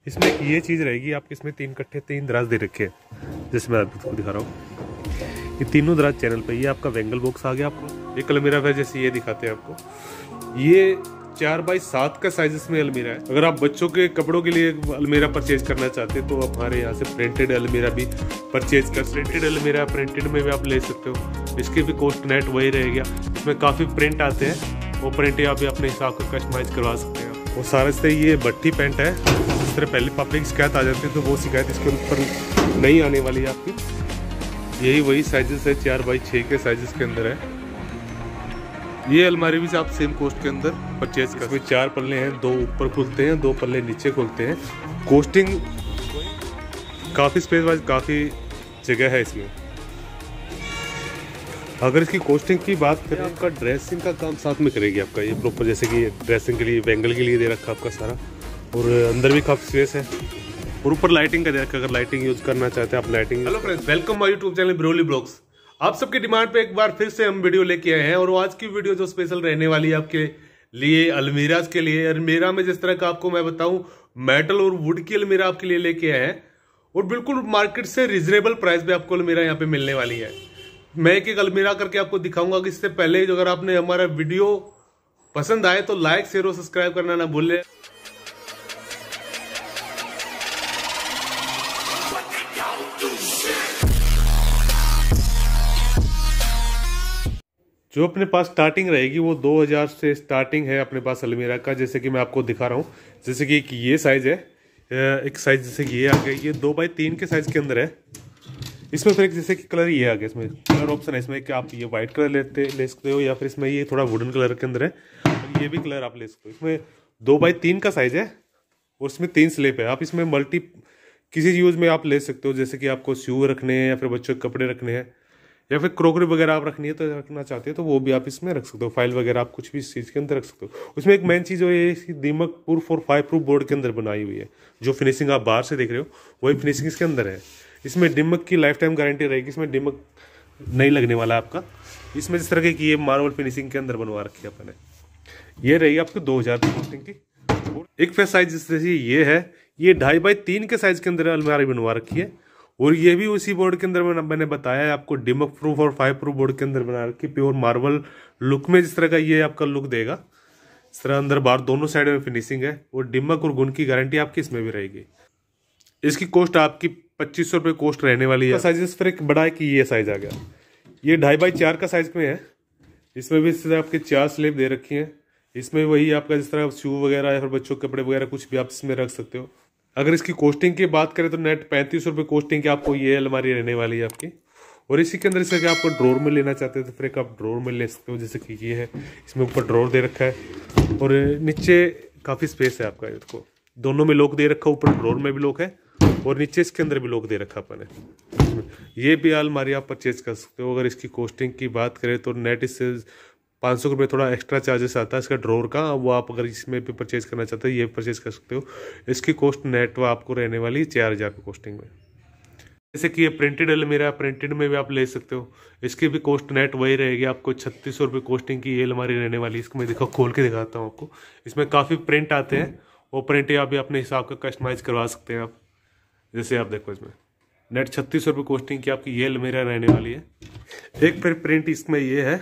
इसमें एक ये चीज़ रहेगी आपके, इसमें 3 कट्ठे 3 दराज दे रखे हैं, जैसे मैं आपको दिखा रहा हूँ। ये तीनों दराज चैनल पे, ये आपका वेंगल बॉक्स आ गया आपको। एक अलमीरा है जैसे ये दिखाते हैं आपको, ये 4x7 का साइज इसमें अलमीरा है। अगर आप बच्चों के कपड़ों के लिए अलमीरा परचेज करना चाहते हैं तो आप हमारे यहाँ से प्रिंटेड अलमीरा भी परचेज कर, प्रिंटेड अलमीरा प्रिंटेड में भी आप ले सकते हो। इसकी भी कॉस्ट नेट वही रहेगा। इसमें काफ़ी प्रिंट आते हैं, वो प्रिंट आप भी अपने हिसाब का कस्टमाइज करवा सकते हैं। वो सारे से ये भट्टी पैंट है, इस तरह पहले पापड़े की शिकायत आ जाती है तो वो शिकायत इसके ऊपर नहीं आने वाली है आपकी। यही वही साइजेस है, 4x6 के साइजेस के अंदर है। ये अलमारी भी आप सेम कॉस्ट के अंदर परचेज कर। इसमें 4 पल्ले हैं, 2 ऊपर खुलते हैं, 2 पल्ले नीचे खुलते हैं। कॉस्टिंग काफ़ी स्पेस वाइज काफ़ी जगह है इसमें। अगर इसकी कॉस्टिंग की बात करें, आपका ड्रेसिंग का काम साथ में करेगी आपका ये प्रॉपर, जैसे कि ड्रेसिंग के लिए वेंगल के लिए दे रखा आपका सारा, और अंदर भी काफ़ी स्पेस है, और ऊपर लाइटिंग का दे रखा। अगर लाइटिंग यूज करना चाहते हैं आप lighting. Hello friends, welcome my YouTube channel Broli Blogs. आप सबके डिमांड पे एक बार फिर से हम वीडियो लेके आए हैं, और आज की वीडियो जो स्पेशल रहने वाली है आपके लिए अलमीराज के लिए। अलमीरा में जिस तरह का आपको मैं बताऊं, मेटल और वुड की अलमीरा आपके लिए लेके आए हैं, और बिल्कुल मार्केट से रिजनेबल प्राइस पे आपको अलमीरा यहाँ पे मिलने वाली है। मैं एक एक अलमीरा करके आपको दिखाऊंगा कि इससे पहले अगर आपने हमारा वीडियो पसंद आए तो लाइक शेयर और सब्सक्राइब करना ना भूलें। जो अपने पास स्टार्टिंग रहेगी वो 2000 से स्टार्टिंग है अपने पास अलमीरा का, जैसे कि मैं आपको दिखा रहा हूँ। जैसे कि ये साइज है, एक साइज जैसे कि ये आ गया, ये 2x3 के साइज के अंदर है। इसमें फिर जैसे कि कलर ये आ गया, इसमें कलर ऑप्शन है इसमें कि आप ये व्हाइट कलर ले सकते हो, या फिर इसमें ये थोड़ा वुडन कलर के अंदर है, और ये भी कलर आप ले सकते हो। इसमें 2x3 का साइज है, और इसमें 3 स्लेब है। आप इसमें मल्टी किसी यूज में आप ले सकते हो, जैसे कि आपको शू रखने हैं, या फिर बच्चों के कपड़े रखने हैं, या फिर क्रोकरी वगैरह आप रखनी है तो रखना चाहते हो तो वो भी आप इसमें रख सकते हो। फाइल वगैरह आप कुछ भी इस चीज़ के अंदर रख सकते हो। उसमें एक मेन चीज़ ये दीमक प्रूफ और फायर प्रूफ बोर्ड के अंदर बनाई हुई है। जो फिनिशिंग आप बाहर से देख रहे हो वही फिनिशिंग इसके अंदर है। इसमें डिमक की लाइफ टाइम गारंटी रहेगी, इसमें डिमक नहीं लगने वाला आपका। इसमें जिस तरह की ये मार्बल फिनिशिंग के अंदर बनवा रखी है अपने, ये रहेगी आपको 2000 की। एक फेस साइज जैसे ये है, ये 2.5x3 के साइज के अंदर अलमारी बनवा रखी है, और ये भी उसी बोर्ड के अंदर मैंने बताया है आपको, डिमक प्रूफ और फायर प्रूफ बोर्ड के अंदर बना रखी। प्योर मार्बल लुक में जिस तरह का ये आपका लुक देगा, इस तरह अंदर बाहर दोनों साइड में फिनिशिंग है, और डिमक और गुण की गारंटी आपकी इसमें भी रहेगी। इसकी कॉस्ट आपकी 2500 रुपये कॉस्ट रहने वाली है। साइजेस फिर एक बड़ा है कि ये साइज आ गया, ये 2.5x4 का साइज में है। इसमें भी इस तरह आपके 4 स्लेब दे रखी हैं। इसमें वही आपका जिस तरह शू वगैरह या फिर बच्चों के कपड़े वगैरह कुछ भी आप इसमें रख सकते हो। अगर इसकी कॉस्टिंग की बात करें तो नेट 3500 रुपये कॉस्टिंग की आपको ये अलमारी रहने वाली है आपकी। और इसी के अंदर जैसे कि आपको ड्रॉर में लेना चाहते हो तो फिर एक आप ड्रॉर में ले सकते हो, जैसे कि ये है, इसमें ऊपर ड्रॉर दे रखा है, और नीचे काफ़ी स्पेस है आपका। इसको दोनों में लॉक दे रखा है, ऊपर ड्रॉर में भी लॉक है, और नीचे इसके अंदर भी लॉक दे रखा अपन ने। ये भी अलमारी आप परचेज कर सकते हो। अगर इसकी कॉस्टिंग की बात करें तो नेट इससे 500 रुपये थोड़ा एक्स्ट्रा चार्जेस आता है इसका ड्रॉर का, वो आप अगर इसमें भी परचेज करना चाहते हो ये परचेज कर सकते हो। इसकी कॉस्ट नेट आपको रहने वाली 4000 की कॉस्टिंग में। जैसे कि ये प्रिंटेड अलमीरा, प्रिंटेड में भी आप ले सकते हो। इसकी भी कॉस्ट नेट वही रहेगी आपको 3600 रुपये कॉस्टिंग की ये अलमारी रहने वाली। इसको मैं देखो खोल के दिखाता हूँ आपको। इसमें काफ़ी प्रिंट आते हैं, वो प्रिंट आप भी अपने हिसाब का कस्टमाइज करवा सकते हैं आप। जैसे आप देखो इसमें नेट 3600 रुपये कॉस्टिंग की आपकी ये अलमीरा रहने वाली है। एक फिर प्रिंट इसमें ये है,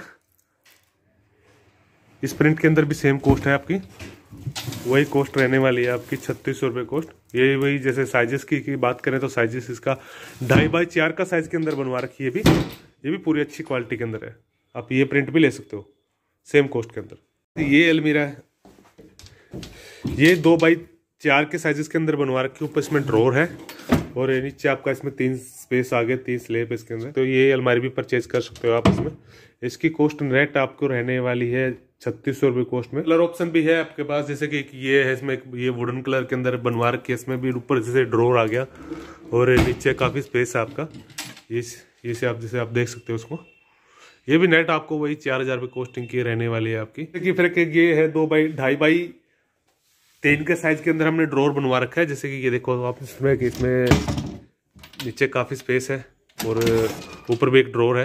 इस प्रिंट के अंदर भी सेम कॉस्ट है आपकी, वही कॉस्ट रहने वाली है आपकी 3600 रुपये कॉस्ट। ये वही जैसे साइजेस की बात करें तो साइजेस इसका 2.5x4 का साइज के अंदर बनवा रखी है। ये भी पूरी अच्छी क्वालिटी के अंदर है। आप ये प्रिंट भी ले सकते हो सेम कॉस्ट के अंदर। ये अलमीरा है, ये 2x4 के साइजेस के अंदर बनवा रखी है। ऊपर इसमें ड्रॉर है, और नीचे आपका इसमें 3 स्पेस आ गए, 3 स्लेब इसके अंदर। तो ये अलमारी भी परचेज कर सकते हो आप इसमें। इसकी कॉस्ट नेट आपको रहने वाली है 3600 रुपये कॉस्ट में। कलर ऑप्शन भी है आपके पास, जैसे कि ये है, इसमें ये वुडन कलर के अंदर बनवा रखी है। इसमें भी ऊपर जैसे ड्रॉर आ गया, और नीचे काफ़ी स्पेस है आपका। ये से आप जैसे आप देख सकते हो उसको। ये भी नेट आपको वही 4000 रुपये कॉस्टिंग की रहने वाली है आपकी। देखिए फिर ये है 2x2.5x3 के साइज के अंदर हमने ड्रॉर बनवा रखा है। जैसे कि ये देखो आप इसमें नीचे काफ़ी स्पेस है, और ऊपर भी एक ड्रॉर है।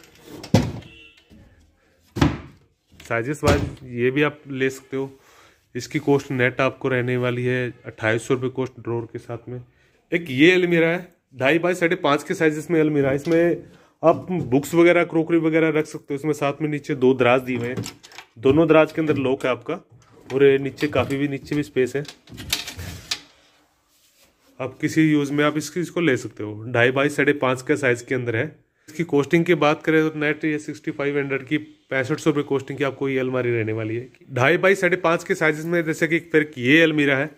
साइजेस वाइज ये भी आप ले सकते हो। इसकी कॉस्ट नेट आपको रहने वाली है 2800 रुपये कॉस्ट ड्रॉर के साथ में। एक ये अलमीरा है 2.5 बाई 5.5 के साइजेस में अलमीरा है। इसमें आप बुक्स वगैरह क्रोकरी वगैरह रख सकते हो। इसमें साथ में नीचे 2 दराज दिए हुए हैं, दोनों दराज के अंदर लॉक है आपका, और नीचे काफ़ी भी नीचे भी स्पेस है। आप किसी यूज़ में आप इसको ले सकते हो। 2.5 बाई 5.5 का साइज़ के अंदर है। इसकी कॉस्टिंग की बात करें तो नेट ये 6500 की 6500 रुपये कॉस्टिंग की आपको ये अलमारी रहने वाली है 2.5 बाई 5.5 के साइजेस में। जैसे कि फिर ये अलमीरा है,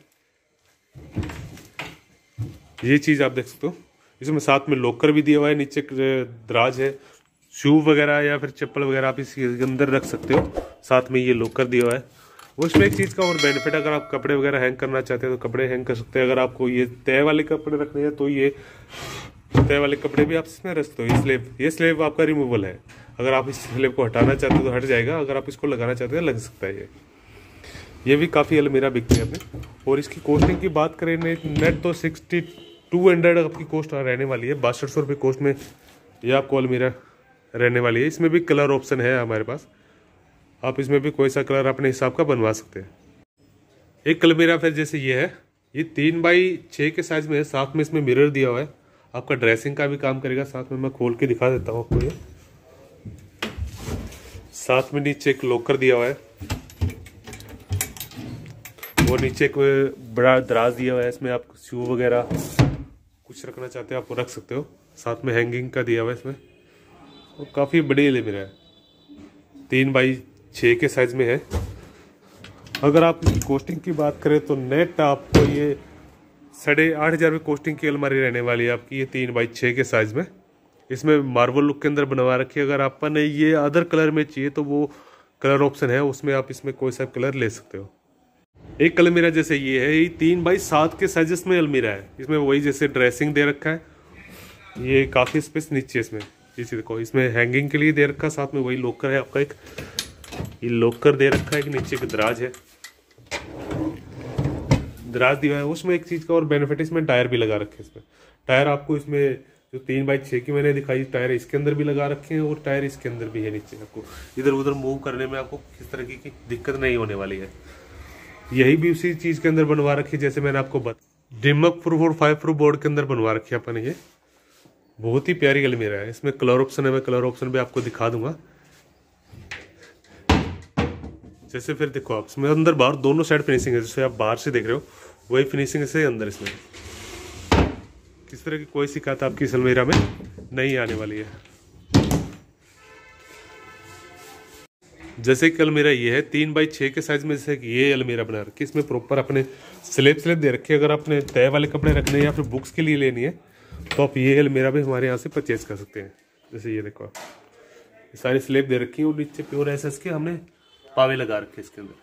ये चीज़ आप देख सकते हो। इसमें साथ में लॉकर भी दिया हुआ है, नीचे दराज है, शू वगैरह या फिर चप्पल वगैरह आप इसके अंदर रख सकते हो। साथ में ये लॉकर दिया हुआ है। वो इसमें एक चीज़ का और बेनिफिट, अगर आप कपड़े वगैरह हैंग करना चाहते हैं तो कपड़े हैंग कर सकते हैं। अगर आपको ये तय वाले कपड़े रखने हैं तो ये तय वाले कपड़े भी आप इसमें रख सकते हो। ये स्लेब आपका रिमूवल है। अगर आप इस स्लेब को हटाना चाहते हो तो हट जाएगा, अगर आप इसको लगाना चाहते हैं लग सकता है। ये भी काफ़ी अलमीरा बिकती है अपने। और इसकी कॉस्टिंग की बात करें नेट तो 6200 आपकी कॉस्ट रहने वाली है। 6200 रुपये कॉस्ट में ये आपको अलमीरा रहने वाली है। इसमें भी कलर ऑप्शन है हमारे पास, आप इसमें भी कोई सा कलर अपने हिसाब का बनवा सकते हैं। एक अलमीरा फिर जैसे ये है, ये 3 बाई 6 के साइज में है। साथ में इसमें मिरर दिया हुआ है, आपका ड्रेसिंग का भी काम करेगा। साथ में मैं खोल के दिखा देता हूँ आपको। ये साथ में नीचे एक लॉकर दिया हुआ है, और नीचे एक बड़ा दराज दिया हुआ है। इसमें आप शू वगैरह कुछ रखना चाहते हो आप रख सकते हो। साथ में हैंगिंग का दिया हुआ है इसमें, और काफ़ी बड़ी अलमीरा है। 3 बाई 6 के साइज में है। अगर आप इसकी कॉस्टिंग की बात करें तो नेट आपको ये 8,500 रुपये कॉस्टिंग की अलमारी रहने वाली है आपकी, ये 3 बाई 6 के साइज में। इसमें मार्बल लुक के अंदर बनवा रखी है। अगर आपने ये अदर कलर में चाहिए तो वो कलर ऑप्शन है, उसमें आप इसमें कोई सा कलर ले सकते हो। एक अलमीरा जैसे ये है, ये 3 बाई 7 के साइजेस में अलमीरा है। इसमें वही जैसे ड्रेसिंग दे रखा है, ये काफ़ी स्पेस नीचे इसमें। इसी देखो, इसमें हैंगिंग के लिए दे रखा है। साथ में वही लॉकर है आपका, एक ये लॉकर दे रखा है, एक नीचे एक दराज है, दराज दिया है। उसमें एक चीज़ का और बेनिफिट, इसमें टायर भी लगा रखे हैं। इसमें टायर आपको इसमें जो 3 बाई 6 की मैंने दिखाई, टायर इसके अंदर भी लगा रखे हैं, और टायर इसके अंदर भी है नीचे। आपको इधर उधर मूव करने में आपको किस तरह की दिक्कत नहीं होने वाली है। यही भी उसी चीज़ के अंदर बनवा रखी है जैसे मैंने आपको डिमक प्रूफ और 5 प्रूफ बोर्ड के अंदर बनवा रखी है अपन। ये बहुत ही प्यारी अलमीरा है। इसमें कलर ऑप्शन है, मैं कलर ऑप्शन भी आपको दिखा दूंगा। जैसे फिर देखो आप इसमें अंदर बाहर दोनों साइड फिनिशिंग है, जैसे आप बाहर से देख रहे हो वही फिनिशिंग से अंदर। इसमें किस तरह की कोई शिकायत आपकी इस अलमीरा में नहीं आने वाली है। जैसे कि अलमीरा ये है 3 बाई 6 के साइज में, जैसे कि ये अलमीरा बना रखी है। इसमें प्रॉपर अपने स्लेब दे रखे हैं। अगर आपने तय वाले कपड़े रखने हैं या फिर बुक्स के लिए लेनी है तो आप ये अलमीरा भी हमारे यहाँ से परचेज कर सकते हैं। जैसे ये देखो, सारी स्लेब दे रखी है, और नीचे प्योर एसएस के हमने पावे लगा रखे इसके अंदर।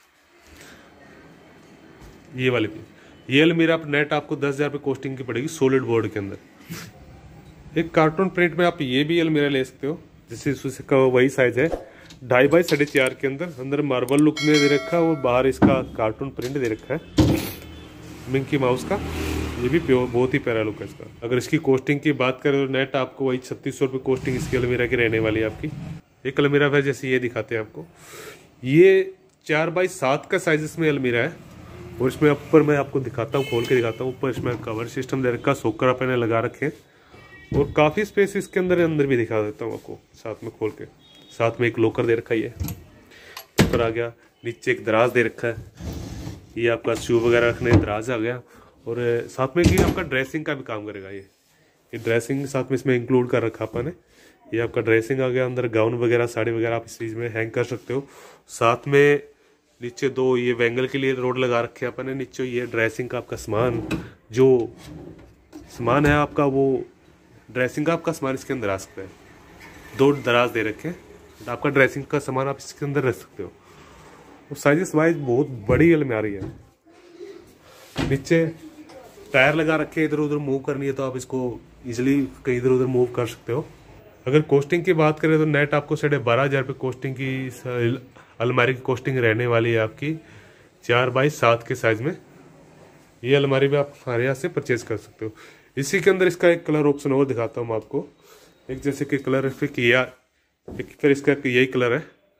ये वाले भी ये अलमीरा आप नेट आपको 10,000 रुपये कॉस्टिंग की पड़ेगी सॉलिड बोर्ड के अंदर। एक कार्टून प्रिंट में आप ये भी अलमीरा ले सकते हो, जैसे उसका वही साइज है 2.5 बाई 4.5 के अंदर मार्बल लुक में दे रखा है, और बाहर इसका कार्टून प्रिंट दे रखा है मिंकी माउस का। ये भी प्योर बहुत ही प्यारा लुक है इसका। अगर इसकी कॉस्टिंग की बात करें तो नेट आपको वही 3600 रुपये कॉस्टिंग इसकी अलमीरा की रहने वाली है आपकी। एक अलमीरा है जैसे ये दिखाते हैं आपको, ये 4 बाई 7 का साइज में अलमीरा है, और इसमें ऊपर मैं आपको दिखाता हूँ, खोल के दिखाता हूँ। ऊपर इसमें कवर सिस्टम दे रखा, सोकर अपने लगा रखे हैं, और काफ़ी स्पेस इसके अंदर भी दिखा देता हूँ आपको साथ में खोल के। साथ में एक लॉकर दे रखा है, ऊपर आ गया। नीचे एक दराज दे रखा है, ये आपका शू वगैरह रखने दराज आ गया। और साथ में कि आपका ड्रेसिंग का भी काम करेगा। ये ड्रेसिंग साथ में इसमें इंक्लूड कर रखा अपन ने। ये आपका ड्रेसिंग आ गया, अंदर गाउन वगैरह साड़ी वगैरह आप इस चीज़ में हैंग कर सकते हो। साथ में नीचे 2 ये वेंगल के लिए रोड लगा रखे हैं अपन ने। नीचे ये ड्रेसिंग का आपका सामान, जो सामान है आपका, वो ड्रेसिंग का आपका सामान इसके अंदर आ सकता है। 2 दराज दे रखे हैं, आपका ड्रेसिंग का सामान आप इसके अंदर रख सकते हो। और साइजेस वाइज बहुत बड़ी अलमारी है। नीचे टायर लगा रखे हैं, इधर उधर मूव करनी है तो आप इसको इजीली कहीं इधर उधर मूव कर सकते हो। अगर कॉस्टिंग की बात करें तो नेट आपको 12,500 रुपये कॉस्टिंग की अलमारी की कॉस्टिंग रहने वाली है आपकी 4 बाई 7 के साइज में। ये अलमारी भी आप हमारे यहाँ से परचेज कर सकते हो। इसी के अंदर इसका एक कलर ऑप्शन और दिखाता हूँ आपको। एक जैसे कि कलर फिर किया, फिर इसका यही कलर है,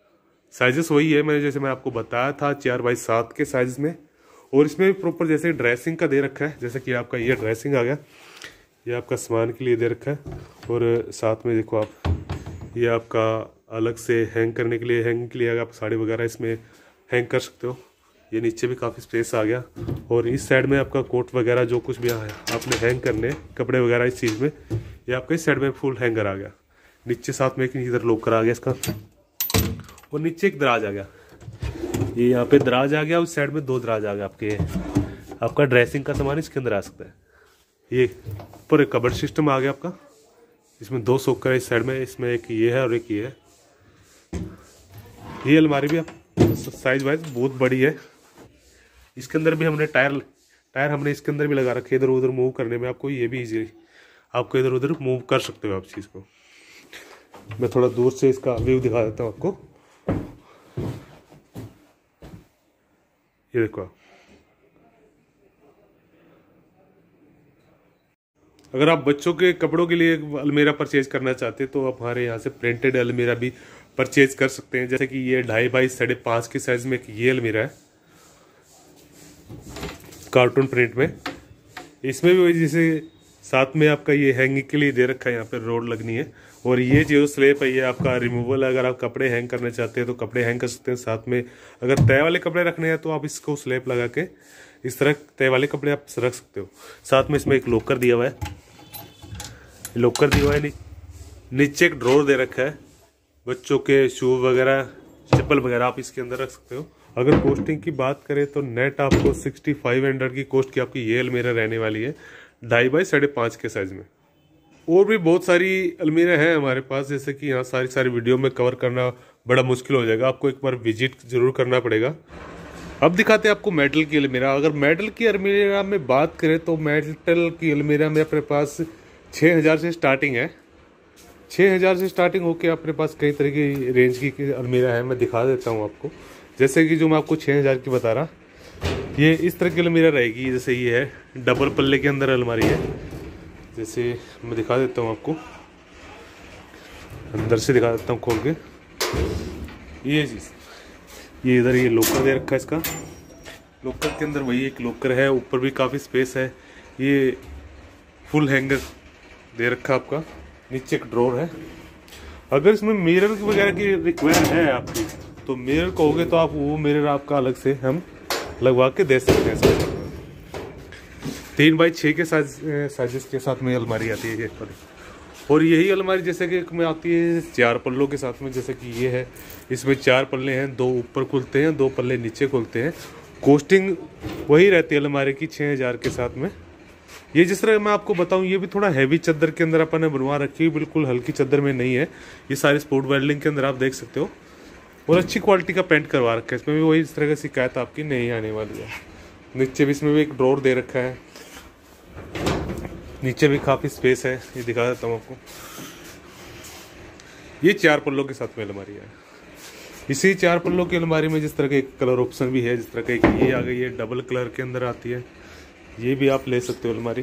साइजेस वही है मैंने जैसे मैं आपको बताया था 4x7 के साइज में। और इसमें भी प्रॉपर जैसे ड्रेसिंग का दे रखा है, जैसे कि आपका ये ड्रेसिंग आ गया, ये आपका सामान के लिए दे रखा है। और साथ में देखो आप ये आपका अलग से हैंग करने के लिए, हैंग के लिए अगर आप साड़ी वगैरह इसमें हैंग कर सकते हो। ये नीचे भी काफ़ी स्पेस आ गया। और इस साइड में आपका कोट वगैरह जो कुछ भी आपने हैंग करने कपड़े वगैरह इस चीज़ में, ये आपका इस साइड में फुल हैंगर आ गया। नीचे साथ में एक इधर लॉकर आ गया इसका, और नीचे एक दराज आ गया। ये यहाँ पे दराज आ गया, उस साइड में 2 दराज आ गया आपके। आपका ड्रेसिंग का सामान इसके अंदर आ सकता है। ये ऊपर एक कबर्ड सिस्टम आ गया आपका, इसमें 2 सॉकर है इस साइड में, इसमें एक ये है और एक ये है। ये अलमारी भी आप साइज वाइज बहुत बड़ी है। इसके अंदर भी हमने टायर हमने इसके अंदर भी लगा रखे, इधर उधर मूव करने में आपको ये भी इजी, आपको इधर उधर मूव कर सकते हो आप चीज़ को। मैं थोड़ा दूर से इसका व्यू दिखा देता हूँ आपको। ये देखो, अगर आप बच्चों के कपड़ों के लिए अलमीरा परचेज करना चाहते हैं तो आप हमारे यहाँ से प्रिंटेड अलमीरा भी परचेज कर सकते हैं। जैसे कि ये 2.5 बाई 5.5 के साइज में ये अलमीरा है कार्टून प्रिंट में। इसमें भी वही जैसे साथ में आपका ये हैंगिंग के लिए दे रखा है, यहाँ पे रोड लगनी है। और ये जो स्लेब है ये आपका रिमूवल है, अगर आप कपड़े हैंग करना चाहते हैं तो कपड़े हैंग कर सकते हैं। साथ में अगर तय वाले कपड़े रखने हैं तो आप इसको स्लेब लगा के इस तरह तय वाले कपड़े आप रख सकते हो। साथ में इसमें एक लॉकर दिया हुआ है, नीचे एक ड्रॉर दे रखा है, बच्चों के शू वगैरह चप्पल वगैरह आप इसके अंदर रख सकते हो। अगर कॉस्टिंग की बात करें तो नेट आपको 6500 की कॉस्ट की आपकी ये अलमीरा रहने वाली है 2.5 बाई 5.5 के साइज में। और भी बहुत सारी अलमीरा हैं हमारे पास, जैसे कि यहाँ सारी वीडियो में कवर करना बड़ा मुश्किल हो जाएगा, आपको एक बार विजिट जरूर करना पड़ेगा। अब दिखाते हैं आपको मेटल की अलमीरा। अगर मेटल की अलमीरा में बात करें तो मेटल की अलमीरा में अपने पास 6000 से स्टार्टिंग है। 6000 से स्टार्टिंग होके अपने पास कई तरह की रेंज की अलमीरा है, मैं दिखा देता हूँ आपको। जैसे कि जो मैं आपको 6000 की बता रहा, ये इस तरह की अलमीरा रहेगी। जैसे ये है डबल पल्ले के अंदर अलमारी है, जैसे मैं दिखा देता हूँ आपको, अंदर से दिखा देता हूँ खोल के। ये चीज़ ये इधर ये लॉकर दे रखा है, इसका लॉकर के अंदर वही एक लॉकर है, ऊपर भी काफ़ी स्पेस है। ये फुल हैंगर दे रखा आपका, नीचे एक ड्रॉर है। अगर इसमें मिरर वगैरह की रिक्वायरमेंट है आपकी तो मिरर कहोगे तो आप वो मिरर आपका अलग से हम लगवा के दे सकते हैं। 3 बाई 6 के साइजेस के साथ में अलमारी आती है ये। और यही अलमारी जैसे कि में आती है 4 पल्लों के साथ में, जैसे कि ये है, इसमें 4 पल्ले हैं, 2 ऊपर खुलते हैं, 2 पल्ले नीचे खुलते हैं। कॉस्टिंग वही रहती है अलमारी की 6000 के साथ में। ये जिस तरह मैं आपको बताऊं, ये भी थोड़ा हैवी चादर के अंदर अपन ने बनवा रखी है, बिल्कुल हल्की चादर में नहीं है। ये सारे स्पोर्ट वेल्डिंग के अंदर आप देख सकते हो, और अच्छी क्वालिटी का पेंट करवा रखा है। इसमें भी वही इस तरह की शिकायत आपकी नहीं आने वाली है। नीचे भी इसमें भी एक ड्रॉर दे रखा है, नीचे भी काफ़ी स्पेस है, ये दिखा देता हूँ आपको। ये 4 पल्लों के साथ में अलमारी है। इसी 4 पल्लों की अलमारी में जिस तरह का एक कलर ऑप्शन भी है, जिस तरह का एक ये आ गई है, डबल कलर के अंदर आती है, ये भी आप ले सकते हो अलमारी।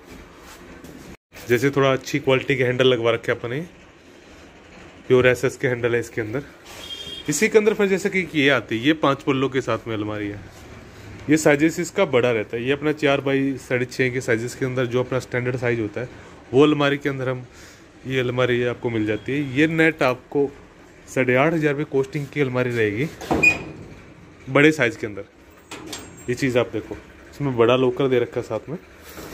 जैसे थोड़ा अच्छी क्वालिटी के हैंडल लगवा रखे अपने, प्योर एसएस के हैंडल है इसके अंदर। इसी के अंदर फिर जैसे कि ये आती है, ये 5 पल्लों के साथ में अलमारी है। ये साइजेस इसका बड़ा रहता है, ये अपना 4 बाई 6.5 के साइजेस के अंदर जो अपना स्टैंडर्ड साइज होता है वो अलमारी के अंदर हम ये अलमारी आपको मिल जाती है। ये नेट आपको 8500 रुपये कॉस्टिंग की अलमारी रहेगी बड़े साइज के अंदर। ये चीज़ आप देखो, इसमें बड़ा लॉकर दे रखा है साथ में।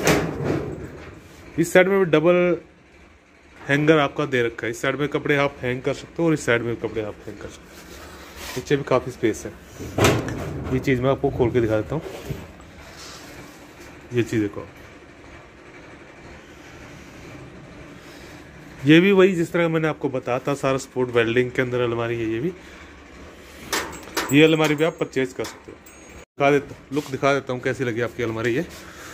इस साइड में भी डबल हैंगर आपका दे रखा है, इस साइड में कपड़े आप हैंग कर सकते हो और इस साइड में कपड़े आप हैंग कर सकते हो। नीचे भी काफ़ी स्पेस है। ये चीज़ मैं आपको खोल के दिखा देता हूँ। ये चीज़ देखो, ये भी वही जिस तरह मैंने आपको बताया था, सारा स्पोर्ट वेल्डिंग के अंदर अलमारी है। ये अलमारी भी आप परचेज कर सकते हो। लुक दिखा देता हूँ कैसी लगी आपकी अलमारी। ये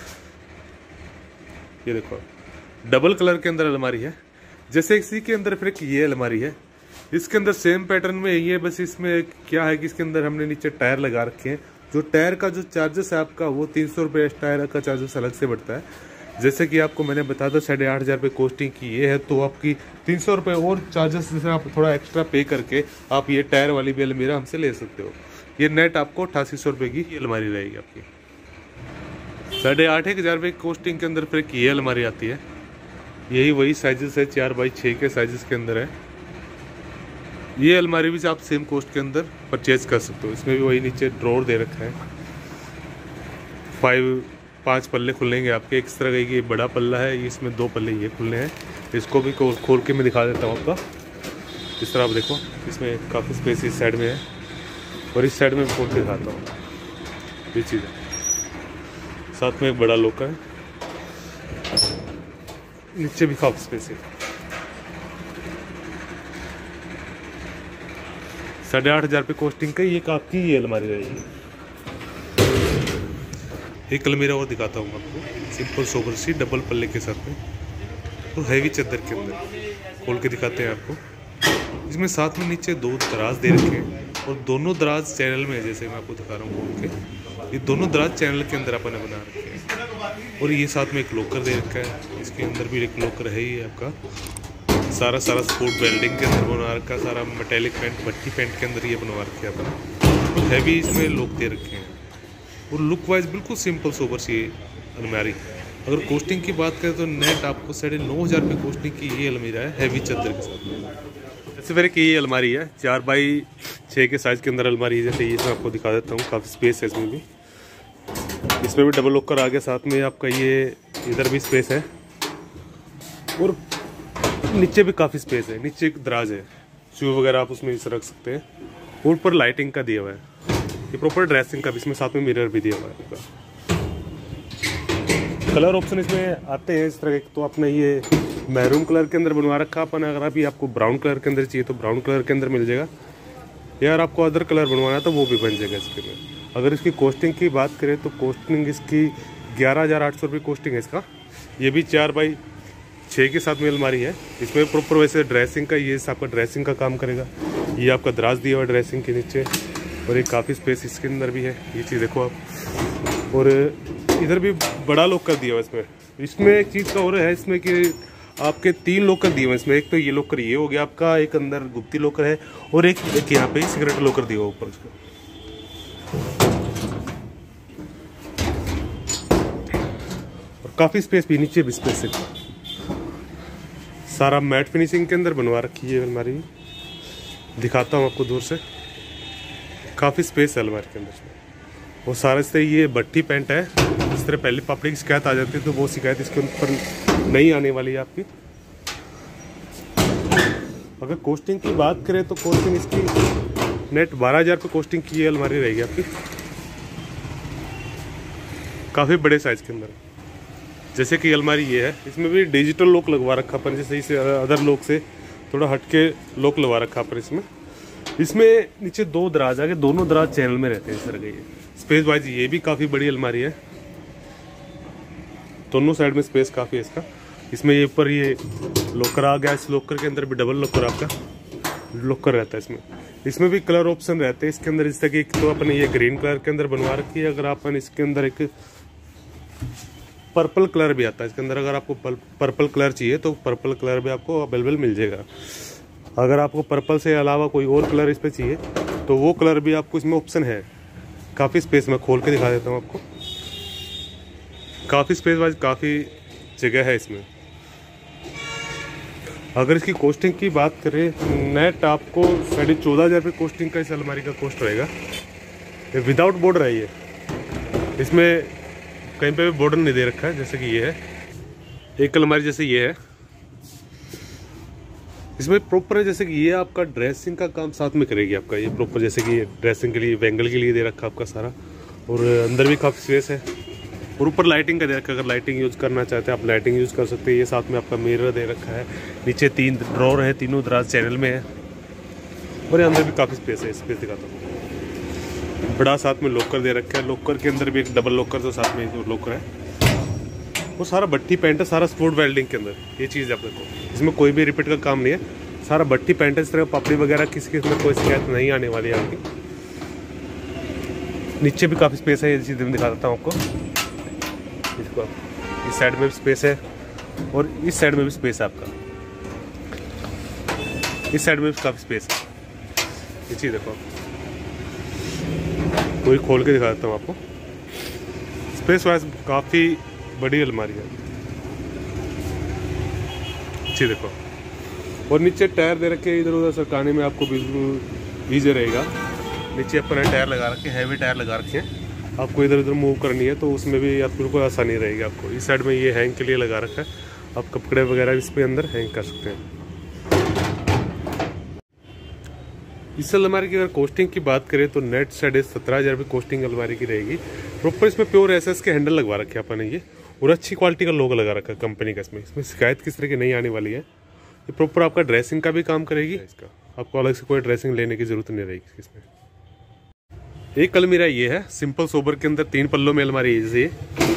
देखो डबल कलर के अंदर अलमारी है। जैसे इसी के अंदर फिर एक ये अलमारी है, इसके अंदर सेम पैटर्न में ये, बस इसमें क्या है कि इसके अंदर हमने नीचे टायर लगा रखे हैं। जो टायर का जो चार्जेस है आपका वो 300 रुपये टायर का चार्जेस अलग से बढ़ता है। जैसे कि आपको मैंने बताया था 8,500 रुपये कॉस्टिंग की ये है, तो आपकी 300 रुपये और चार्जेस जैसे आप थोड़ा एक्स्ट्रा पे करके आप ये टायर वाली भी अलमीरा हमसे ले सकते हो। ये नेट आपको 8800 रुपये की ये अलमारी रहेगी आपकी। 8,500 रुपये कॉस्टिंग के अंदर फिर ये अलमारी आती है। यही वही साइजेस है, 4x6 के साइजेस के अंदर है। ये अलमारी भी आप सेम कॉस्ट के अंदर परचेज कर सकते हो। इसमें भी वही नीचे ड्रॉर दे रखा है, 5 पल्ले खुलेंगे आपके। एक तरह का ये बड़ा पल्ला है, इसमें 2 पल्ले ये खुलने हैं। इसको भी खोल के मैं दिखा देता हूँ आपका। इस तरह आप देखो, इसमें काफ़ी स्पेस इस साइड में है और इस साइड में खोल के दिखाता हूँ। ये चीज़ है, साथ में एक बड़ा लॉकर है, नीचे भी काफ़ी स्पेस है। 8,500 रुपये कॉस्टिंग का ये आपकी ये अलमारी रहेगी। एक अलमीरा और दिखाता हूँ आपको, सिंपल सोबर सी डबल पल्ले के साथ में और हैवी चादर के अंदर। खोल के दिखाते हैं आपको। इसमें साथ में नीचे 2 दराज दे रखे हैं और दोनों दराज चैनल में, जैसे मैं आपको दिखा रहा हूँ खोल के, ये दोनों दराज चैनल के अंदर अपन ने बना रखे हैं। और ये साथ में एक लॉकर दे रखा है, इसके अंदर भी एक लॉकर है ही आपका। सारा स्पोर्ट वेल्डिंग के अंदर बना रखा, सारा मेटेलिक पेंट भट्टी पेंट के अंदर ये बनवा रखे हैं अपन। और हैवी इसमें लॉक दे रखे हैं और लुक वाइज बिल्कुल सिंपल सोबर सी अलमारी। अगर कॉस्टिंग की बात करें तो नेट आपको 9,500 रुपये कॉस्टिंग की ये अलमीरा है, हैवी चादर के साथ। जैसे फिर कि ये अलमारी है 4x6 के साइज़ के अंदर अलमारी है। जैसे ये मैं आपको दिखा देता हूँ, काफ़ी स्पेस है इसमें भी। इसमें भी डबल लॉकर आ गया, साथ में आपका ये इधर भी स्पेस है और नीचे भी काफ़ी स्पेस है। नीचे एक दराज है, शू वगैरह आप उसमें इसे रख सकते हैं। और ऊपर लाइटिंग का दिया हुआ है, ये प्रॉपर ड्रेसिंग का भी, इसमें साथ में मिरर भी दिया हुआ है आपका। कलर ऑप्शन इसमें आते हैं इस तरह के, तो आपने ये मैरून कलर के अंदर बनवा रखा अपन। अगर अभी आपको ब्राउन कलर के अंदर चाहिए तो ब्राउन कलर के अंदर मिल जाएगा, या अगर आपको अदर कलर बनवाना है तो वो भी बन जाएगा इसके में। अगर इसकी कॉस्टिंग की बात करें तो कॉस्टिंग इसकी 11,800 रुपये कॉस्टिंग है इसका। ये भी 4x6 के साथ में अलमारी है। इसमें प्रॉपर वैसे ड्रेसिंग का, ये आपका ड्रेसिंग का काम करेगा। ये आपका दराज दिया हुआ ड्रेसिंग के नीचे और एक काफ़ी स्पेस इसके अंदर भी है। ये चीज़ देखो आप। और इधर भी बड़ा लॉकर दिया हुआ है इसमें एक चीज़ का और है इसमें कि आपके 3 लॉकर दिए हुए इसमें। एक तो ये लॉकर ये हो गया आपका, एक अंदर गुप्ती लॉकर है और एक यहाँ पे सिगरेट लॉकर दिया हुआ ऊपर उसका। और काफ़ी स्पेस भी, नीचे भी स्पेस है। सारा मैट फिनिशिंग के अंदर बनवा रखी है अलमारी। दिखाता हूँ आपको दूर से, काफ़ी स्पेस है अलमारी के अंदर। वो सारे से ये भट्टी पेंट है। इस तरह पहले पापड़ी की शिकायत आ जाती है तो वो शिकायत इसके ऊपर नहीं आने वाली है आपकी। अगर कॉस्टिंग की बात करें तो कॉस्टिंग इसकी नेट 12,000 रुपये कॉस्टिंग की ये अलमारी रहेगी आपकी। काफ़ी बड़े साइज के अंदर। जैसे कि अलमारी ये है, इसमें भी डिजिटल लॉक लगवा रखा अपन, जैसे इसे अदर लॉक से थोड़ा हटके लॉक लगवा रखा अपन इसमें। इसमें नीचे 2 दराज आ गए, दोनों दराज चैनल में रहते हैं इस तरह के। ये स्पेस वाइज ये भी काफ़ी बड़ी अलमारी है, दोनों साइड में स्पेस काफ़ी है इसका। इसमें ये ऊपर ये लॉकर आ गया, इस लॉकर के अंदर भी डबल लॉकर आपका लॉकर रहता है इसमें। इसमें भी कलर ऑप्शन रहते हैं इसके अंदर। इस तरह की तो अपने ये ग्रीन कलर के अंदर बनवा रखी है। अगर अपन इसके अंदर एक पर्पल कलर भी आता है इसके अंदर, अगर आपको पर्पल कलर चाहिए तो पर्पल कलर भी आपको अवेलेबल मिल जाएगा। अगर आपको पर्पल से अलावा कोई और कलर इस पर चाहिए तो वो कलर भी आपको इसमें ऑप्शन है। काफ़ी स्पेस में खोल के दिखा देता हूँ आपको। काफ़ी स्पेस वाइज काफ़ी जगह है इसमें। अगर इसकी कॉस्टिंग की बात करें, नेट आपको 14,500 रुपये कॉस्टिंग का इस अलमारी का कॉस्ट रहेगा। ये विदाउट बॉर्डर है। ये इसमें कहीं पे भी बॉर्डर नहीं दे रखा है, जैसे कि ये है एक अलमारी जैसे ये है। इसमें प्रॉपर है, जैसे कि ये आपका ड्रेसिंग का काम साथ में करेगी आपका। ये प्रॉपर जैसे कि ड्रेसिंग के लिए बैंगल के लिए दे रखा आपका सारा, और अंदर भी काफ़ी स्पेस है। और ऊपर लाइटिंग का दे रखा है, अगर लाइटिंग यूज़ करना चाहते हैं आप लाइटिंग यूज़ कर सकते हैं। ये साथ में आपका मिरर दे रखा है। नीचे 3 ड्रॉर है, तीनों दराज चैनल में है। और ये अंदर भी काफ़ी स्पेस है। स्पेस दिखाता हूँ, बड़ा साथ में लॉकर दे रखा है। लॉकर के अंदर भी एक डबल लॉकर तो साथ में एक लॉकर है। वो सारा भट्टी पेंट है, सारा स्पोर्ट वेल्डिंग के अंदर। ये चीज़ आप देखो, इसमें कोई भी रिपीट का काम नहीं है, सारा भट्टी पेंट है। इस तरह पापड़ी वगैरह किसी किस्म में कोई शिकायत नहीं आने वाली है आपकी। नीचे भी काफ़ी स्पेस है, ये चीज़ मैं दिखा देता हूँ आपको। इसको इस साइड में भी स्पेस है और इस साइड में भी स्पेस है आपका। इस साइड में भी काफ़ी स्पेस है। ये चीज़ देखो, पूरी खोल के दिखा देता हूँ आपको। स्पेस वाइज काफ़ी बड़ी अलमारी है। जी देखो, और नीचे टायर दे रखे, इधर उधर सरकाने में आपको बिल्कुल ईजी रहेगा। नीचे अपने टायर लगा रखे, हैवी टायर लगा रखे हैं। आपको इधर उधर मूव करनी है तो उसमें भी आप बिल्कुल आसानी रहेगी आपको। इस साइड में ये हैंग के लिए लगा रखा है, आप कपड़े वगैरह इसमें अंदर हैंग कर सकते हैं। इस अलमारी की अगर कॉस्टिंग की बात करें तो नेट 17,500 रुपये कॉस्टिंग अलमारी की रहेगी। प्रॉपर इसमें प्योर एसएस के हैंडल लगवा रखे हैं अपन ने ये, और अच्छी क्वालिटी का लोगो लगा रखा है कंपनी का। इसमें शिकायत किस तरह की नहीं आने वाली है। ये प्रॉपर आपका ड्रेसिंग का भी काम करेगी। इसका आपको अलग से कोई ड्रेसिंग लेने की जरूरत नहीं रहेगी इसमें। एक अलमीरा ये है सिंपल सोबर के अंदर 3 पल्लों में अलमारी है ये,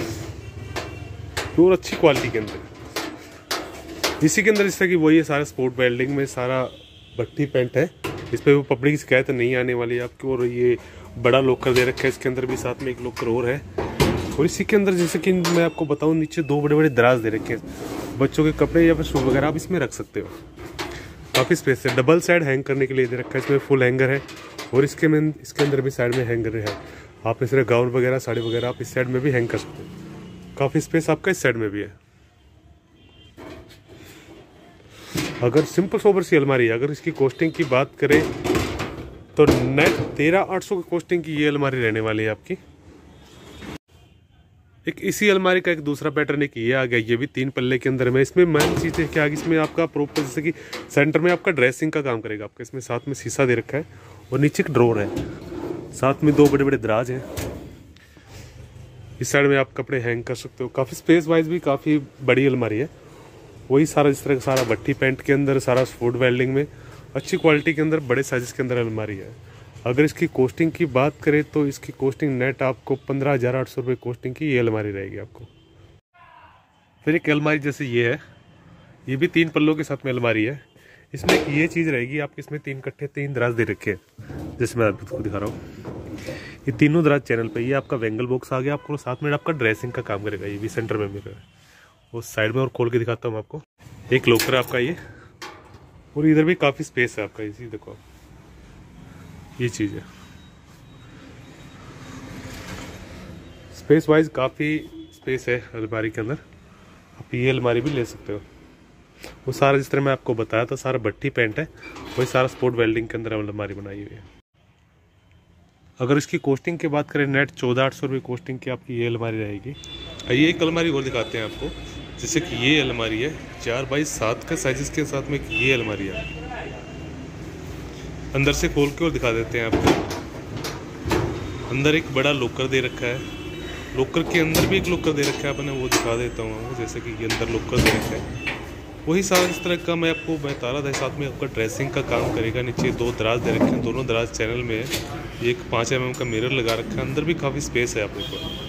प्योर अच्छी क्वालिटी के अंदर। इसी के अंदर इस तरह की वही है, सारा स्पोर्ट वेल्डिंग में सारा भट्टी पेंट है। इस पर पपड़ी की शिकायत नहीं आने वाली है आपकी। और ये बड़ा लॉकर दे रखा है, इसके अंदर भी साथ में एक लॉकर और है। और इसी के अंदर जैसे कि मैं आपको बताऊं, नीचे 2 बड़े बड़े दराज दे रखे हैं, बच्चों के कपड़े या फिर शू वगैरह आप इसमें रख सकते हो। काफ़ी स्पेस है। डबल साइड हैंग करने के लिए दे रखा है, इसमें फुल हैंगर है। और इसके अंदर भी साइड में हैंगर है। आप इस तरह गाउन वगैरह साड़ी वगैरह आप इस साइड में भी हैंग कर सकते हो। काफ़ी स्पेस आपका इस साइड में भी है। अगर सिंपल सोबर सी अलमारी है, अगर इसकी कॉस्टिंग की बात करें तो नेट 13,800 की कॉस्टिंग की ये अलमारी रहने वाली है आपकी। एक इसी अलमारी का एक दूसरा पैटर्न एक ये आ गया, ये भी 3 पल्ले के अंदर में। इसमें मेन चीज़ है क्या, इसमें आपका प्रॉपर जैसे कि सेंटर में आपका ड्रेसिंग का काम करेगा आपका। इसमें साथ में शीशा दे रखा है और नीचे एक ड्रॉर है, साथ में 2 बड़े बड़े दराज हैं। इस साइड में आप कपड़े हैंग कर सकते हो। काफ़ी स्पेस वाइज भी काफ़ी बड़ी अलमारी है। वही सारा जिस तरह का सारा भट्टी पेंट के अंदर, सारा स्पोर्ट वेल्डिंग में अच्छी क्वालिटी के अंदर बड़े साइज के अंदर अलमारी है। अगर इसकी कॉस्टिंग की बात करें तो इसकी कॉस्टिंग नेट आपको 15,800 रुपये कॉस्टिंग की ये अलमारी रहेगी आपको। फिर एक अलमारी जैसे ये है, ये भी 3 पल्लों के साथ में अलमारी है। इसमें एक ये चीज़ रहेगी आपके, इसमें 3 कट्ठे 3 दराज दे रखे हैं, जैसे मैं आपको दिखा रहा हूँ। ये तीनों दराज चैनल पे, ये आपका वेंगल बॉक्स आ गया आपको, साथ में आपका ड्रेसिंग का काम करेगा। ये भी सेंटर में मिल रहा है, वो साइड में और खोल के दिखाता हूँ आपको। एक लॉकर है आपका ये, और इधर भी काफ़ी स्पेस है आपका। इसी देखो ये चीज़ है, स्पेस वाइज काफ़ी स्पेस है अलमारी के अंदर। आप ये अलमारी भी ले सकते हो। वो सारा जिस तरह मैं आपको बताया था सारा भट्टी पेंट है, वही सारा स्पोर्ट वेल्डिंग के अंदर अलमारी बनाई हुई है। अगर इसकी कॉस्टिंग की बात करें नेट 14,800 रुपये कॉस्टिंग की आपकी ये अलमारी रहेगी। ये एक अलमारी और दिखाते हैं आपको, जैसे कि ये अलमारी है 4x7 का साइज़ के साथ में ये अलमारी है। अंदर से खोल के और दिखा देते हैं आपको। अंदर एक बड़ा लॉकर दे रखा है, लॉकर के अंदर भी एक लॉकर दे रखा है अपने, वो दिखा देता हूँ आपको। जैसे कि ये अंदर लॉकर दे रखा है, वही सारा इस तरह का मैं आपको बता रहा था। साथ में आपका ड्रेसिंग का काम करेगा। नीचे 2 दराज दे रखे हैं, दोनों दराज चैनल में है। एक 5 mm का मिरर लगा रखा है। अंदर भी काफ़ी स्पेस है आप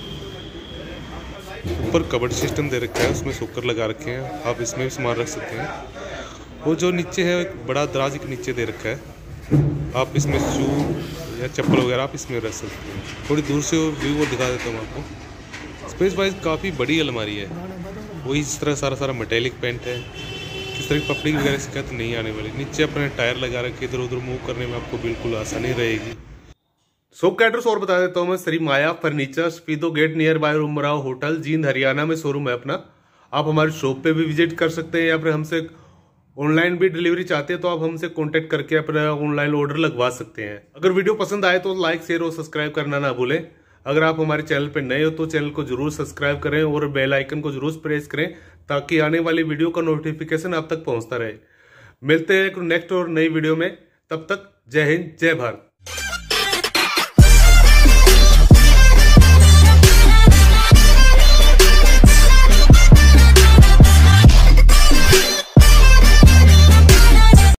ऊपर कबर्ड सिस्टम दे रखा है, उसमें सोकर लगा रखे हैं, आप इसमें भी सामान रख सकते हैं। वो जो नीचे है एक बड़ा दराज एक नीचे दे रखा है, आप इसमें शू या चप्पल वगैरह आप इसमें रख सकते हैं। थोड़ी दूर से व्यू वो दिखा देता हूँ आपको। स्पेस वाइज काफ़ी बड़ी अलमारी है। वही इस तरह सारा मेटेलिक पेंट है। किस तरह की पपड़ी वगैरह शिकायत नहीं आने वाली। नीचे अपने टायर लगा रखे, इधर उधर मूव करने में आपको बिल्कुल आसानी रहेगी। शॉप का एड्रेस और बता देता हूँ मैं, श्री माया फर्नीचर, स्पीतो gate near by Umrao hotel, Jind Haryana में शोरूम है अपना। आप हमारे शॉप पे भी विजिट कर सकते हैं, या फिर हमसे ऑनलाइन भी डिलीवरी चाहते हैं तो आप हमसे कांटेक्ट करके अपना ऑनलाइन ऑर्डर लगवा सकते हैं। अगर वीडियो पसंद आए तो लाइक शेयर और सब्सक्राइब करना ना भूलें। अगर आप हमारे चैनल पर नए हो तो चैनल को जरूर सब्सक्राइब करें और बेल आइकन को जरूर प्रेस करें, ताकि आने वाली वीडियो का नोटिफिकेशन आप तक पहुंचता रहे। मिलते हैं नेक्स्ट और नई वीडियो में, तब तक जय हिंद जय भारत।